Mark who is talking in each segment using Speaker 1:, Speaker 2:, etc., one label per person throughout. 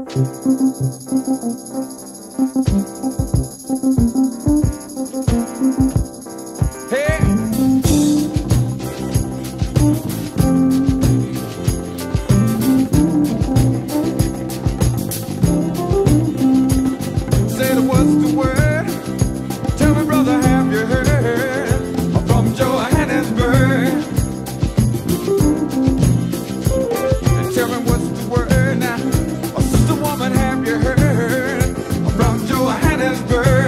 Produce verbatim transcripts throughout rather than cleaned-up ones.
Speaker 1: Woman, have you heard from Johannesburg?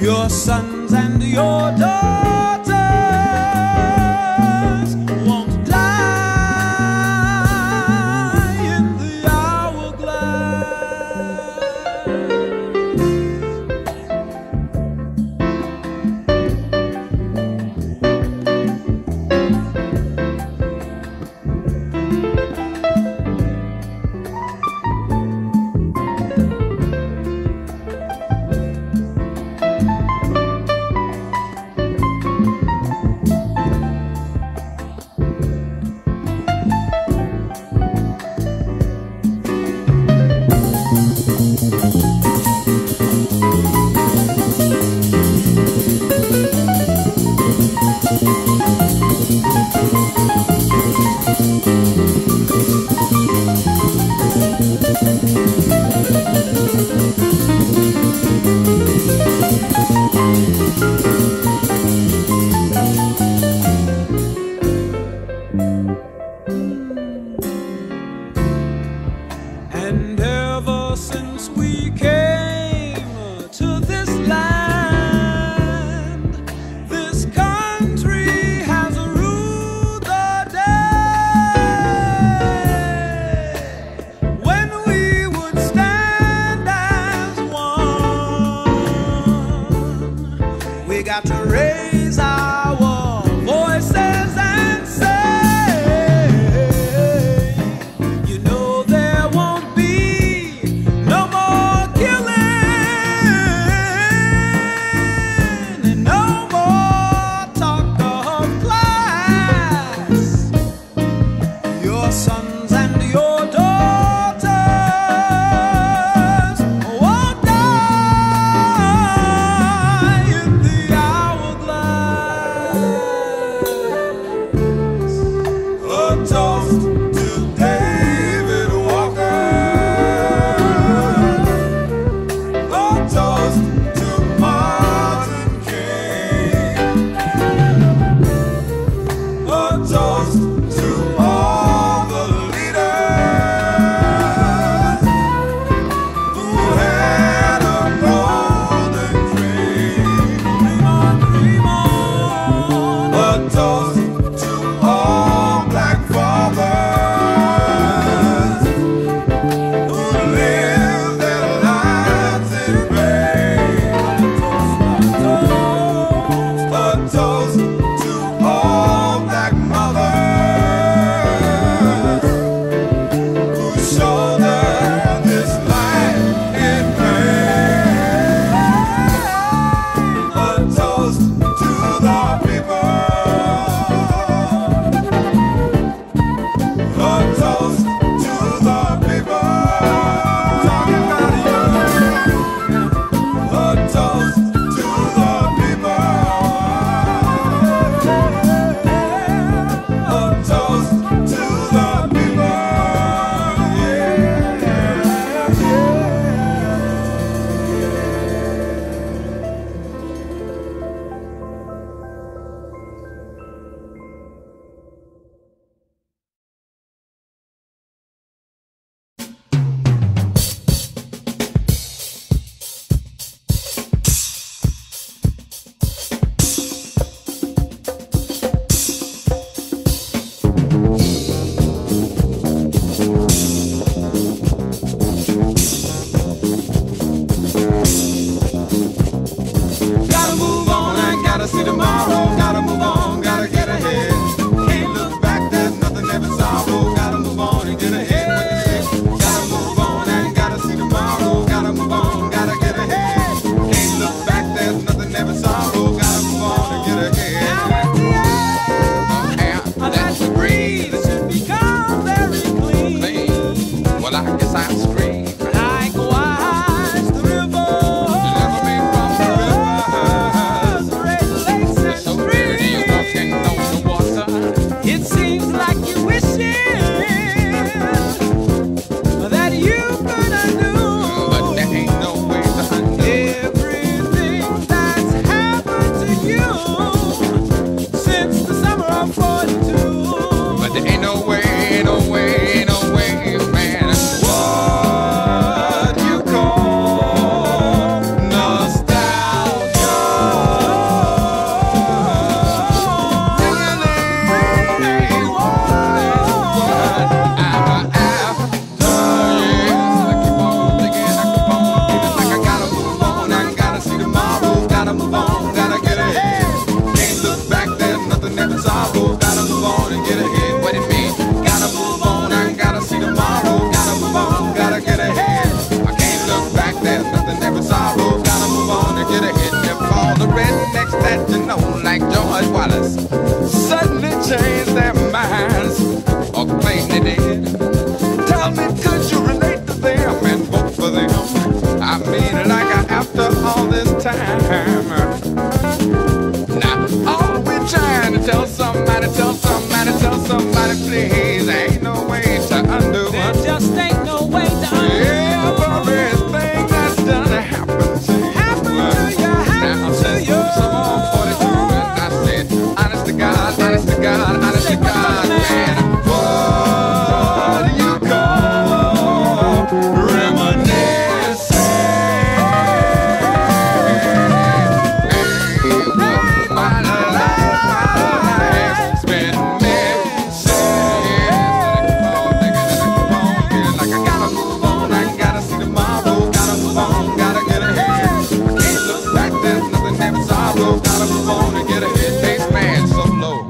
Speaker 1: your sons and your daughters won't die in the hourglass. And ever since we came to this land, this country has ruled the day. When we would stand as one, we got to raise our voices and say, sons and your daughters won't die in the hourglass. A toast to David Walker. A toast to Martin King. A toast to all see tomorrow, gotta move on, gotta get ahead. Can't look back, there's nothing ever sorrow. Gotta move on and get ahead with the shit. Gotta move on and gotta see tomorrow. Gotta move on, gotta get ahead. Can't look back, there's nothing ever sorrow. Gotta move on and get ahead. Now at the air, I let you breathe. It should become very clean. clean. Well, I guess I scream. Likewise, the river. Never be from the river. The Great Lakes and eyes suddenly change their minds or claim they did. Tell me, could you relate to them and vote for them? I mean, like after all this time. Now, all we're trying to tell somebody, tell somebody, tell somebody, please, there ain't no way to undo.
Speaker 2: There just ain't no way to undo.
Speaker 1: Everything that's done happened to you.
Speaker 2: Happen to you, happen
Speaker 1: now,
Speaker 2: to you.
Speaker 1: Someone forty-two, and I said, honest to God, honest to God, honest to God, man, what do you call reminiscing? Ain't what my life, my life's been missing. Keep on feeling like I gotta move on, I gotta see tomorrow, gotta move on, gotta get ahead. I can't look back, there's nothing but sorrow. Gotta move on and get ahead. Taste man so low.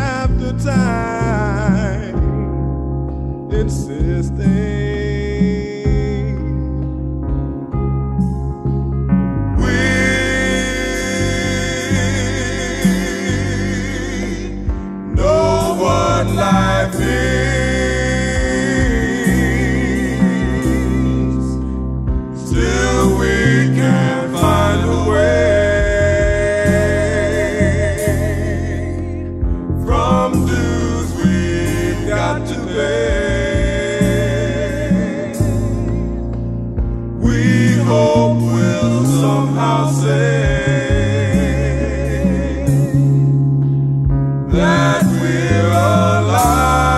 Speaker 3: Insisting
Speaker 1: means, still we can find a way from dues we've got to pay. We hope we'll somehow say that we're alive.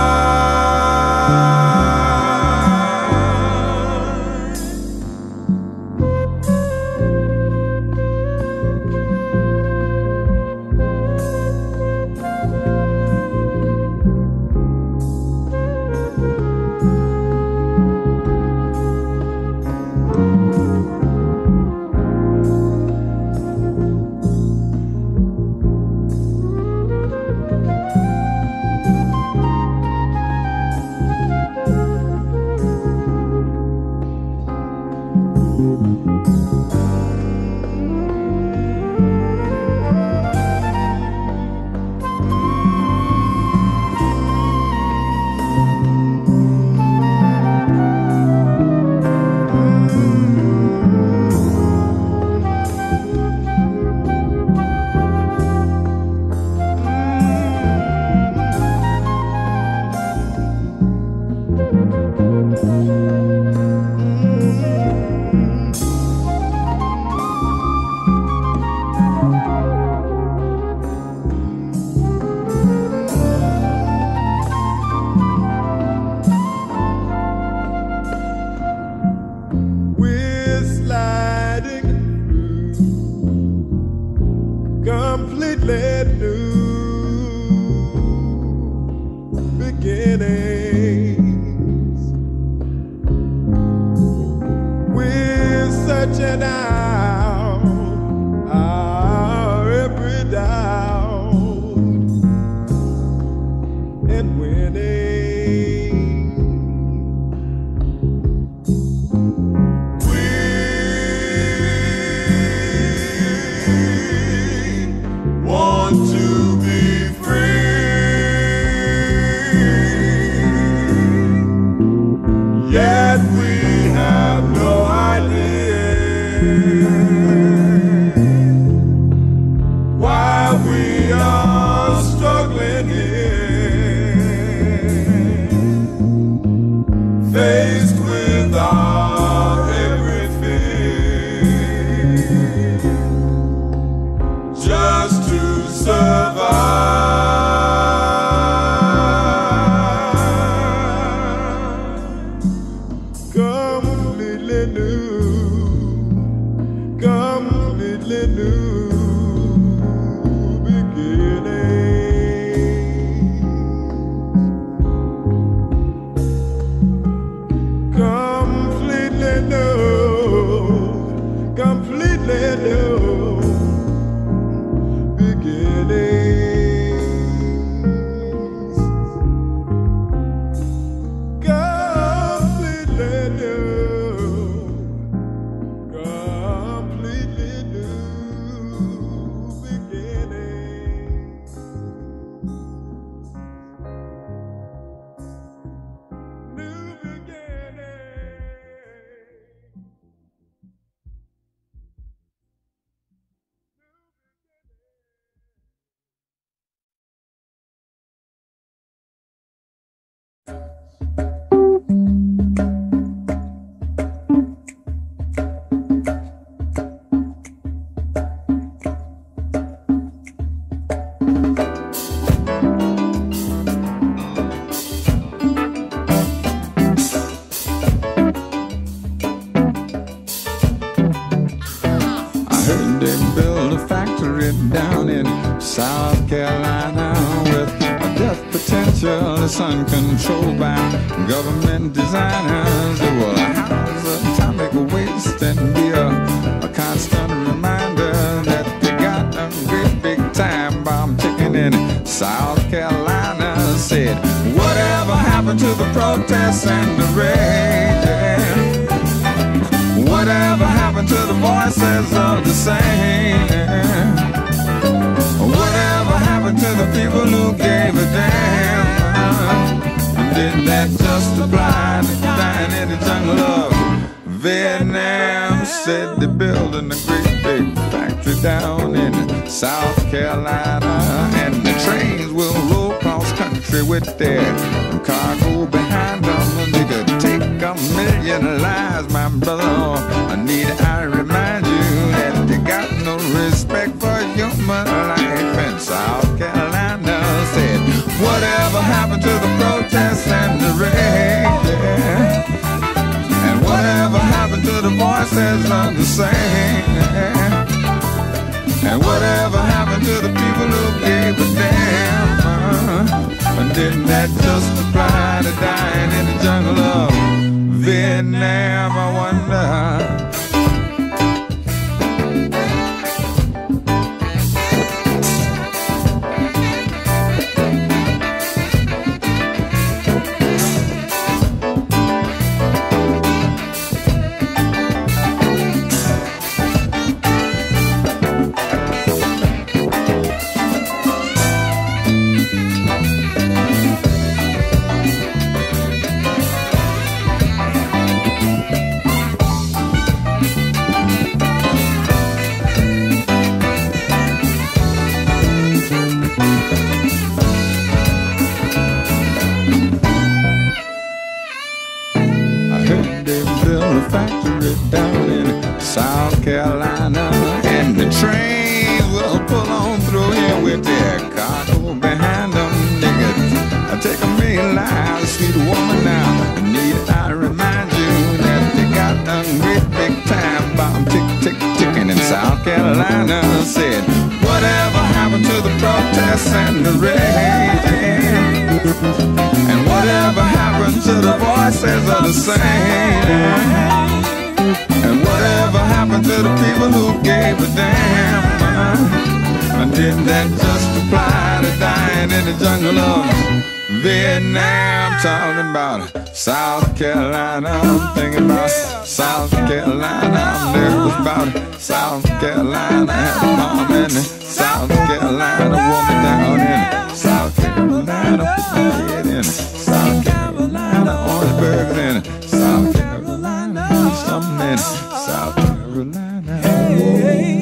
Speaker 1: We're sliding through completely new beginnings. We're searching out our every doubt and winning. Want to be free, yet we have no idea why we are struggling here, faced with our every fear, just to survive. Completely new, completely new beginnings. Completely new, completely new beginnings. Completely new, completely new beginnings. New beginnings. Heard they build a factory down in South Carolina with a death potential that's uncontrolled by government designers. It will house atomic waste and be a, a constant reminder that they got a great big time bomb ticking in South Carolina. Said, whatever happened to the protests and the raging? Whatever happened to the voices of the same? Whatever happened to the people who gave a damn? didn't that just apply to dying in the jungle of Vietnam? Said they're building a great big factory down in South Carolina, and the trains will roll cross country with their cargo behind them. They could take a million lives, my brother. I need I remind you that they got no respect for human life in South Carolina. Said whatever happened to the protests and the rage, yeah. And whatever happened to the voices of the same, yeah. And whatever happened to the people who gave a damn, uh, and didn't that just apply to dying in the jungle of Vietnam? I wonder. Down in South Carolina, and the trains will pull on through here with their cargo behind them. Niggas, I take a million lives, sweet woman. Now, need I remind you that they got a great big time bomb tick tick ticking in South Carolina. Said whatever happened to the protests and the rage, and whatever happened to the voices of the same. And whatever happened to the people who gave a damn? And didn't that just apply to dying in the jungle of Vietnam? Talking about South Carolina, I'm thinking about South Carolina. I'm nervous about South Carolina. Had a mom in South Carolina, woman down in South Carolina, put my head in South Carolina, Orangeburg in South Carolina, something in South Carolina. Hey.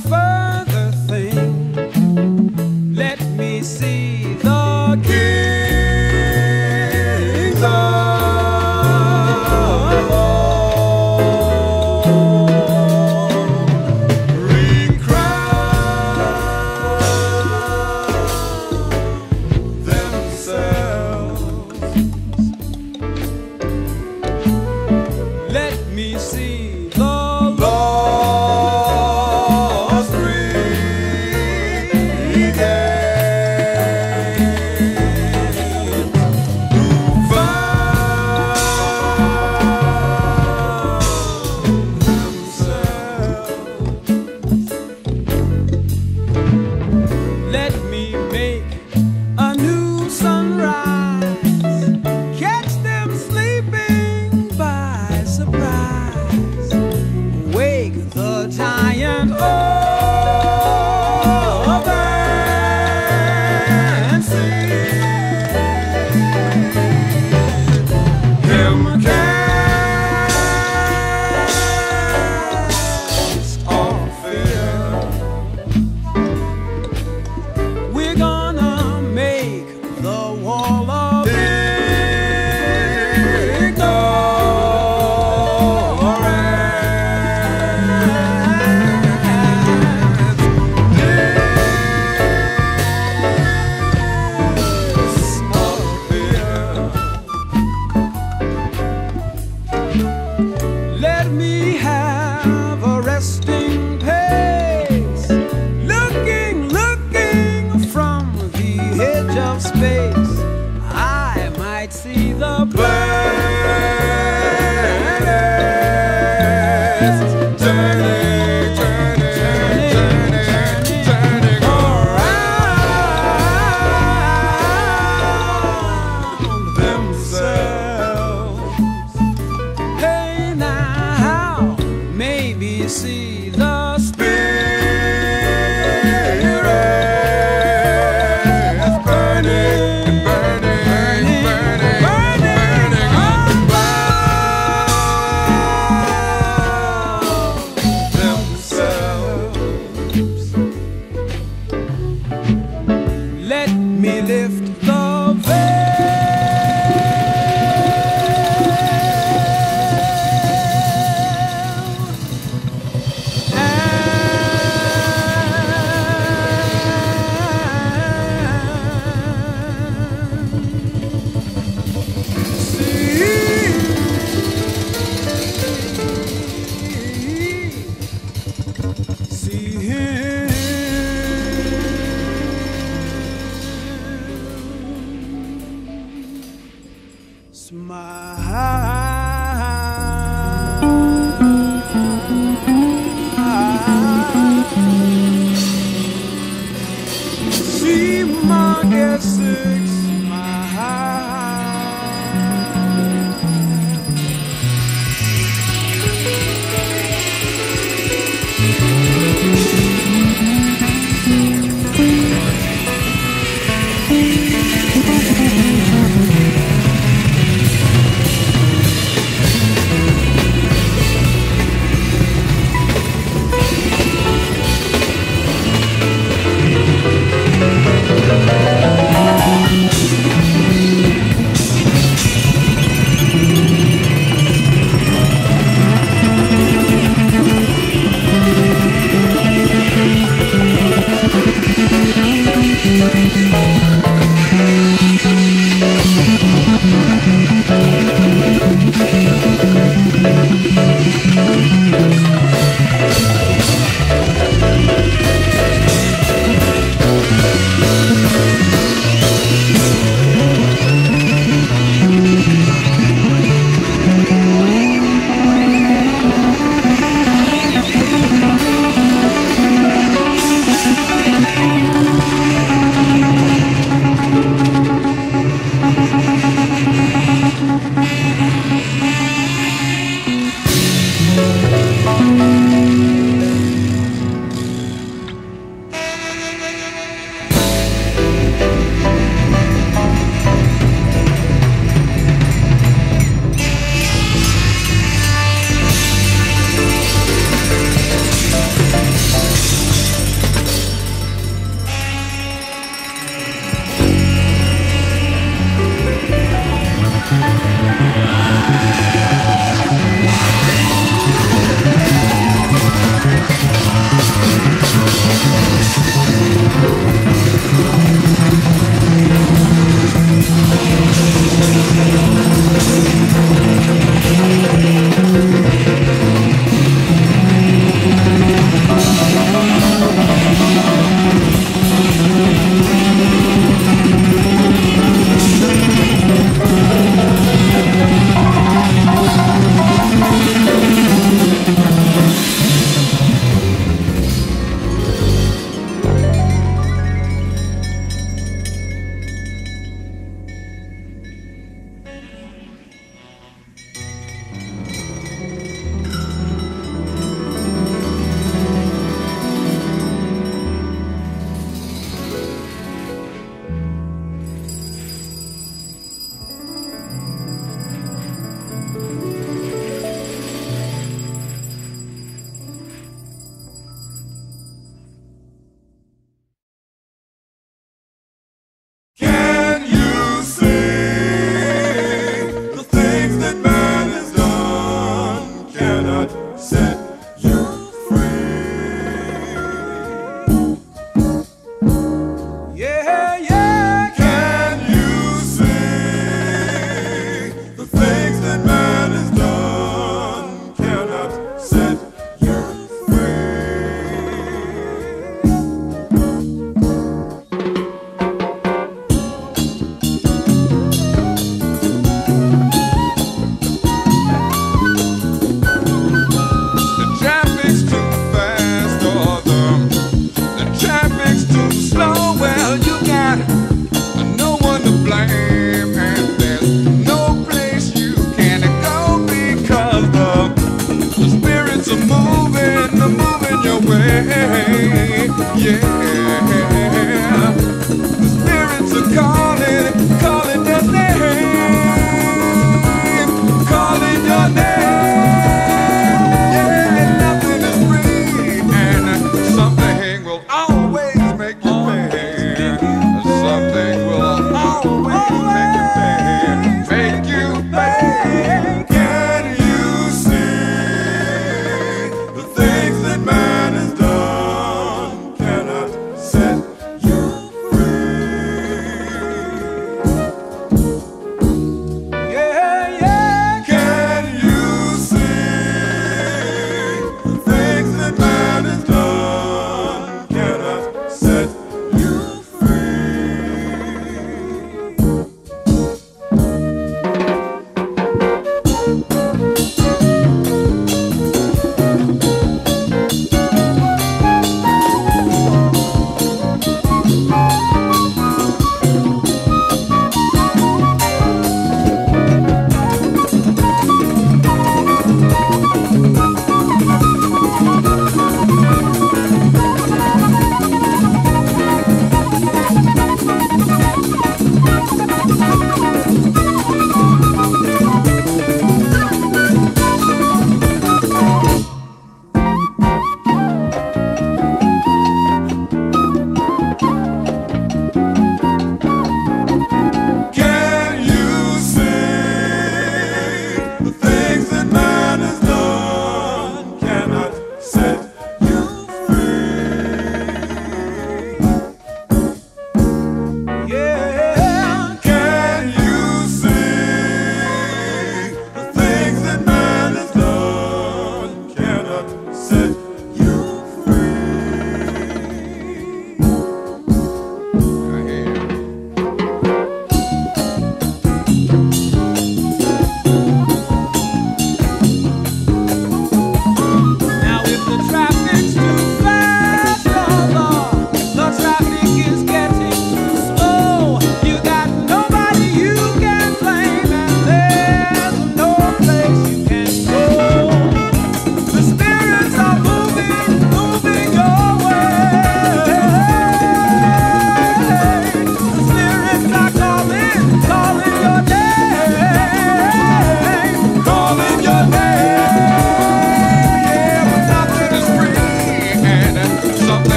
Speaker 2: further thing, let me see the kings of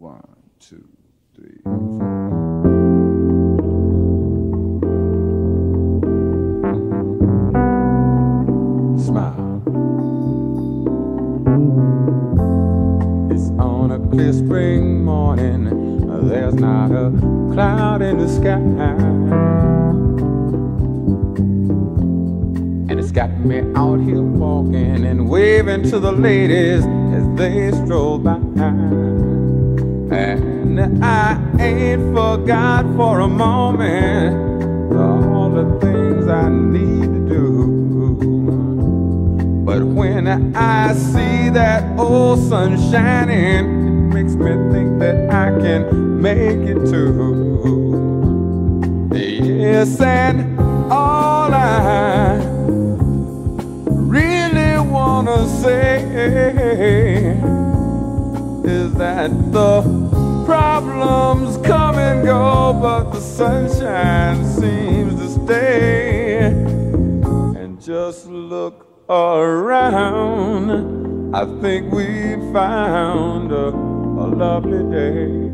Speaker 1: One, two, three, four. Smile. It's on a clear spring morning. There's not a cloud in the sky. And it's got me out here walking and waving to the ladies as they stroll by. And I ain't forgot for a moment all the things I need to do. But when I see that old sun shining, it makes me think that I can make it too. Yes, and all I really wanna say is that the problems come and go, but the sunshine seems to stay. And just look around, I think we found a, a lovely day.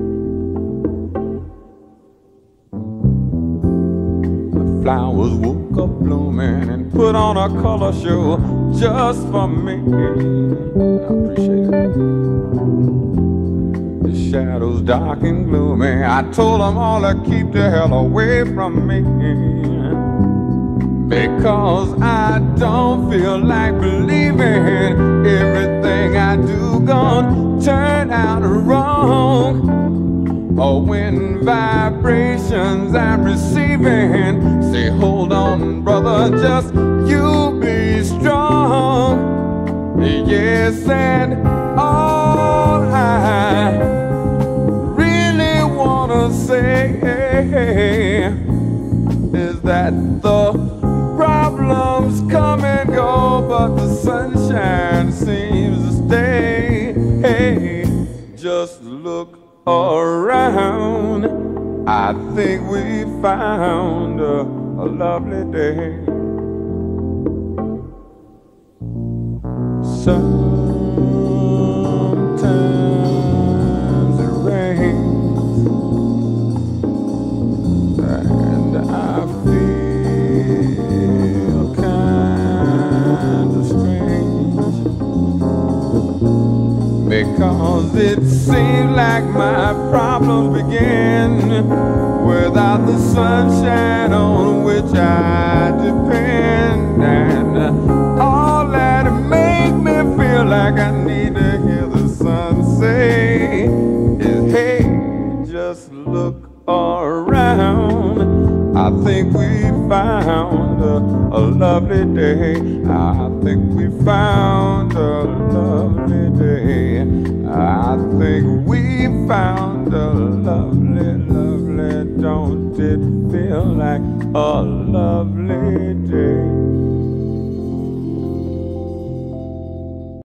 Speaker 1: The flowers woke up blooming and put on a color show just for me. I appreciate it. The shadows dark and gloomy, I told them all to keep the hell away from me, because I don't feel like believing everything I do gonna turn out wrong. Or when vibrations I'm receiving say, hold on brother, just you be strong. Yes, and all I really wanna say is that the problems come and go, but the sunshine seems to stay. Hey, just look around, I think we found a, a lovely day. Sometimes it rains and I feel kind of strange, because it seems like my problems begin without the sunshine on which I depend. And all that make me feel like I need to hear the sun say is, hey, just look around, I think we found a, a lovely day. I think we found a lovely day. I think we found a lovely, lovely, don't it feel like a lovely day?